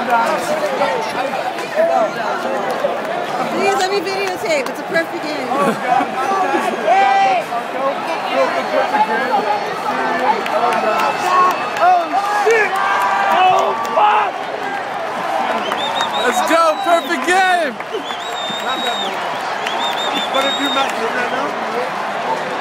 Please let me videotape. It's a perfect game. Oh, God. Oh, shit! Oh, fuck! Let's go, perfect game! But if you're not doing that now?